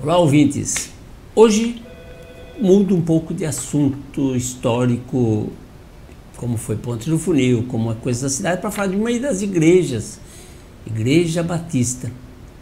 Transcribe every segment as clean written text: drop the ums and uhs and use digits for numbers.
Olá, ouvintes. Hoje mudo um pouco de assunto histórico, como foi Ponte do Funil, como a coisa da cidade, para falar de uma das igrejas, Igreja Batista.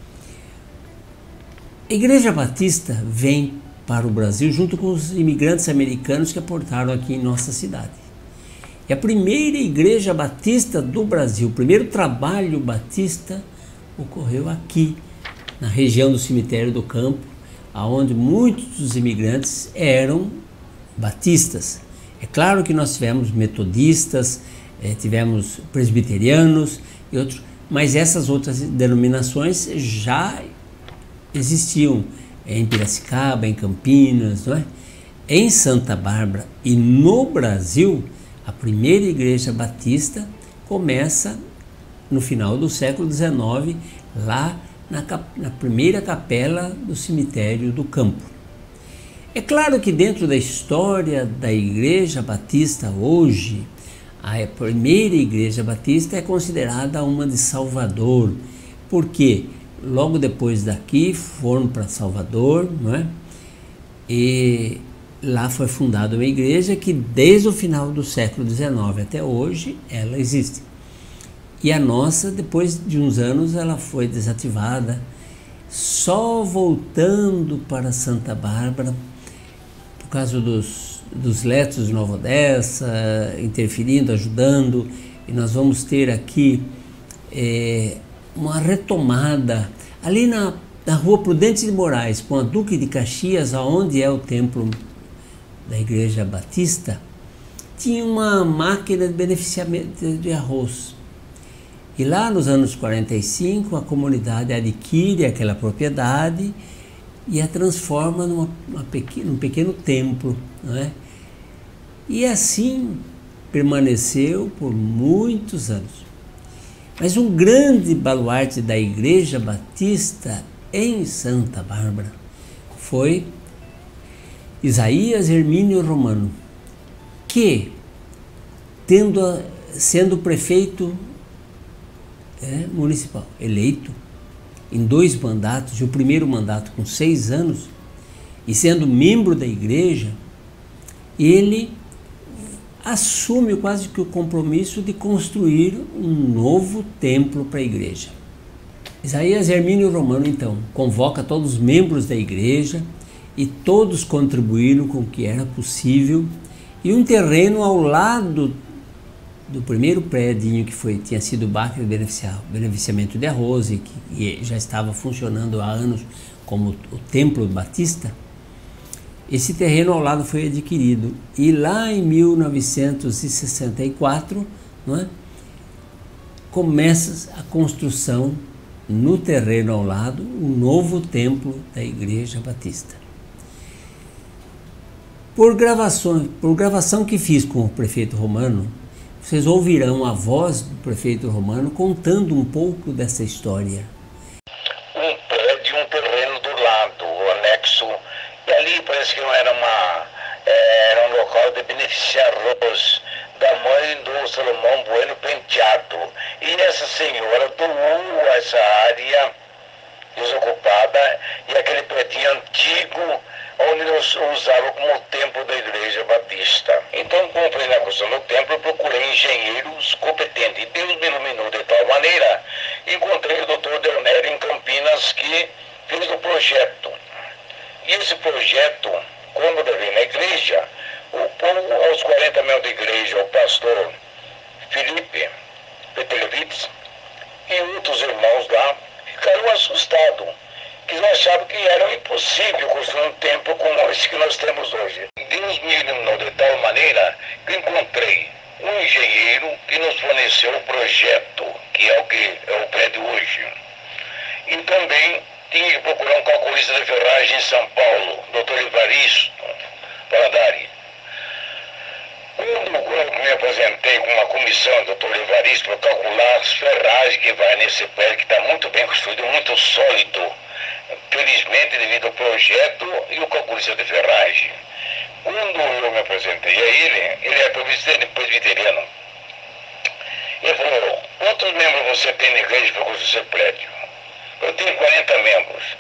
A Igreja Batista vem para o Brasil junto com os imigrantes americanos que aportaram aqui em nossa cidade. É a primeira Igreja Batista do Brasil, o primeiro trabalho batista ocorreu aqui, na região do Cemitério do Campo, onde muitos dos imigrantes eram batistas. É claro que nós tivemos metodistas, tivemos presbiterianos e outros, mas essas outras denominações já existiam em Piracicaba, em Campinas, não é? Em Santa Bárbara e no Brasil, a primeira igreja batista começa no final do século XIX, lá na primeira capela do Cemitério do Campo. É claro que dentro da história da Igreja Batista hoje, a primeira Igreja Batista é considerada uma de Salvador, porque logo depois daqui foram para Salvador, não é? E lá foi fundada uma igreja que desde o final do século XIX até hoje ela existe. E a nossa, depois de uns anos, ela foi desativada, só voltando para Santa Bárbara, por causa dos letos de Nova Odessa, interferindo, ajudando, e nós vamos ter aqui uma retomada, ali na rua Prudente de Moraes, com a Duque de Caxias, onde é o templo da Igreja Batista, tinha uma máquina de beneficiamento de arroz. E lá nos anos 45, a comunidade adquire aquela propriedade e a transforma num pequeno templo, não é? E assim permaneceu por muitos anos. Mas um grande baluarte da Igreja Batista em Santa Bárbara foi Isaías Hermínio Romano, que, sendo prefeito municipal, eleito em 2 mandatos, e o primeiro mandato com 6 anos, e sendo membro da igreja, ele assume quase que o compromisso de construir um novo templo para a igreja. Isaías Hermínio Romano, então, convoca todos os membros da igreja e todos contribuíram com o que era possível, e um terreno ao lado do primeiro prédio que tinha sido o barco de beneficiamento de arroz e que já estava funcionando há anos como o Templo Batista, esse terreno ao lado foi adquirido. E lá em 1964, não é, começa a construção no terreno ao lado, um novo templo da Igreja Batista. Por gravação que fiz com o prefeito Romano, vocês ouvirão a voz do prefeito Romano contando um pouco dessa história. Um prédio, um terreno do lado, o anexo, e ali parece que não era era um local de beneficiar arroz da mãe do Salomão Bueno Penteado. E essa senhora doou essa área desocupada e aquele prédio antigo, onde nós usava como templo da Igreja Batista. Então, como fui na construção do templo, eu procurei engenheiros competentes. E Deus me iluminou de tal maneira, encontrei o Dr. Deonério em Campinas, que fez o projeto. E esse projeto, quando eu levei na igreja, o povo, aos 40 membros da igreja, o pastor Felipe Petelevitz e outros irmãos lá, ficaram assustados, que eles achavam que era impossível construir um templo como esse que nós temos hoje. Deus me iluminou de tal maneira que encontrei um engenheiro que nos forneceu o projeto, que é o prédio hoje. E também tinha que procurar um calculista de ferragem em São Paulo, Dr. Evaristo Paladari. Quando eu me apresentei com uma comissão do Dr. Evaristo para calcular as ferragens que vai nesse prédio, que está muito bem construído, muito sólido, felizmente devido ao projeto e o calculista de ferragem. Quando eu me apresentei a ele é presbiteriano. Ele falou: quantos membros você tem na igreja para construir esse prédio? Eu tenho 40 membros.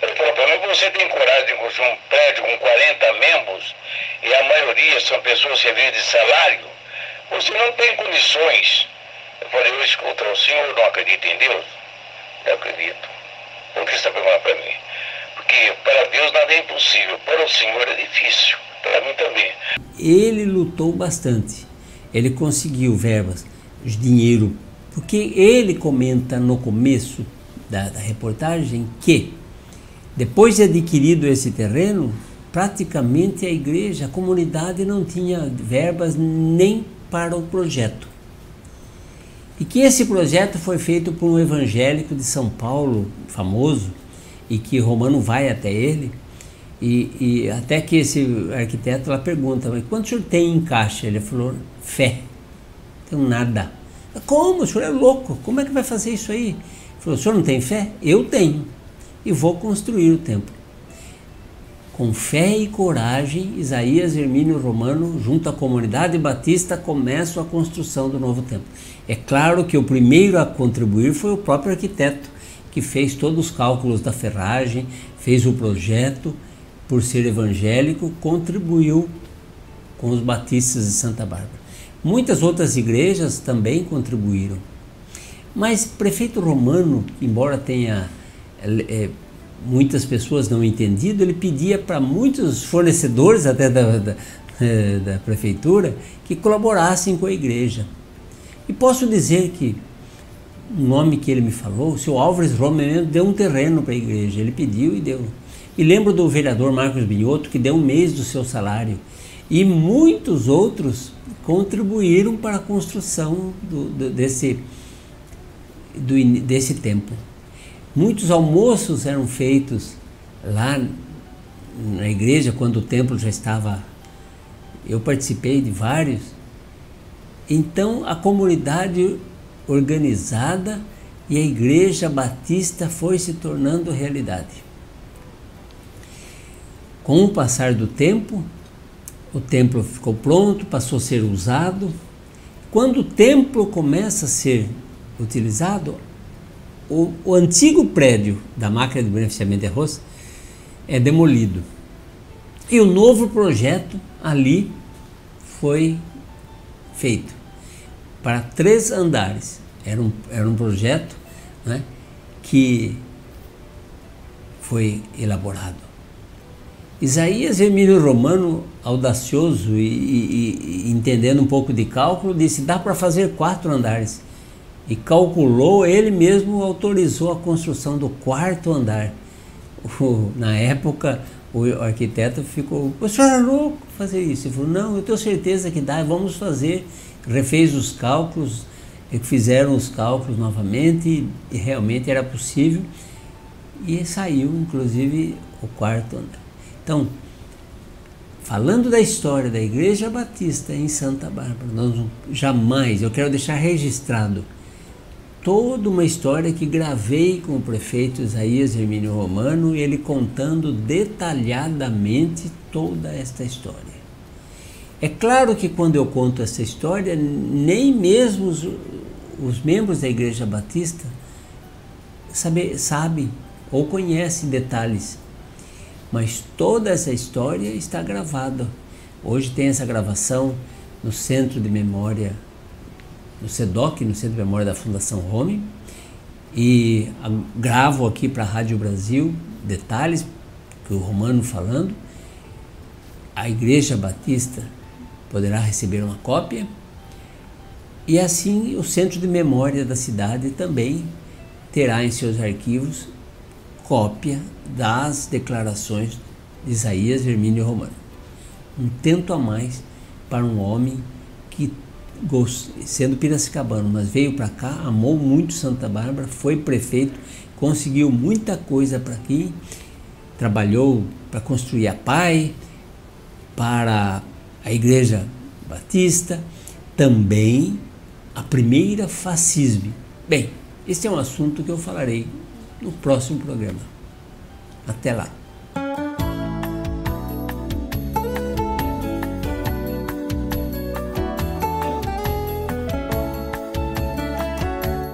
Ele falou para mim: você tem coragem de construir um prédio com 40 membros e a maioria são pessoas que vivem de salário? Você não tem condições. Eu falei: eu escuto, o senhor não acredita em Deus? Eu acredito. Por que você está perguntando para mim? Porque para Deus nada é impossível, para o Senhor é difícil, para mim também. Ele lutou bastante, ele conseguiu verbas, dinheiro, porque ele comenta no começo da reportagem que depois de adquirido esse terreno, praticamente a igreja, a comunidade não tinha verbas nem para o projeto. E que esse projeto foi feito por um evangélico de São Paulo, famoso, e que Romano vai até ele, e até que esse arquiteto lá pergunta: mas quanto o senhor tem em caixa? Ele falou: fé, não tenho nada. Como? O senhor é louco, como é que vai fazer isso aí? Ele falou: o senhor não tem fé? Eu tenho, e vou construir o templo. Com fé e coragem, Isaías, Hermínio e Romano, junto à comunidade batista, começam a construção do novo templo. É claro que o primeiro a contribuir foi o próprio arquiteto, que fez todos os cálculos da ferragem, fez o projeto, por ser evangélico, contribuiu com os batistas de Santa Bárbara. Muitas outras igrejas também contribuíram. Mas prefeito Romano, embora tenha muitas pessoas não entendido, ele pedia para muitos fornecedores até da prefeitura que colaborassem com a igreja. E posso dizer que o nome que ele me falou, o seu Álvares Romano, deu um terreno para a igreja, ele pediu e deu. E lembro do vereador Marcos Binotto, que deu um mês do seu salário. E muitos outros contribuíram para a construção desse templo. Muitos almoços eram feitos lá na igreja, quando o templo já estava... Eu participei de vários. Então, a comunidade organizada e a igreja batista foi se tornando realidade. Com o passar do tempo, o templo ficou pronto, passou a ser usado. Quando o templo começa a ser utilizado, o antigo prédio da máquina de beneficiamento de arroz é demolido. E o novo projeto ali foi feito para 3 andares. Era um projeto, né, que foi elaborado. Isaías, Hermínio Romano, audacioso e entendendo um pouco de cálculo, disse: dá para fazer 4 andares. E calculou, ele mesmo autorizou a construção do 4º andar. Na época, o arquiteto ficou: o senhor é louco fazer isso? Ele falou: não, eu tenho certeza que dá, vamos fazer. Refez os cálculos, fizeram os cálculos novamente e realmente era possível. E saiu, inclusive, o 4º andar. Então, falando da história da Igreja Batista em Santa Bárbara, eu quero deixar registrado toda uma história que gravei com o prefeito Isaías Hermínio Romano, ele contando detalhadamente toda esta história. É claro que quando eu conto essa história, nem mesmo os membros da Igreja Batista sabem ou conhecem detalhes, mas toda essa história está gravada. Hoje tem essa gravação no Centro de Memória, no CEDOC, no Centro de Memória da Fundação Rome, e gravo aqui para a Rádio Brasil detalhes que o Romano falando. A Igreja Batista poderá receber uma cópia, e assim o Centro de Memória da cidade também terá em seus arquivos cópia das declarações de Isaías Hermínio Romano. Um tento a mais para um homem que, sendo piracicabano, mas veio para cá, amou muito Santa Bárbara, foi prefeito, conseguiu muita coisa para aqui, trabalhou para construir a PAI, para a Igreja Batista, também a primeira FACISB. Bem, esse é um assunto que eu falarei no próximo programa. Até lá.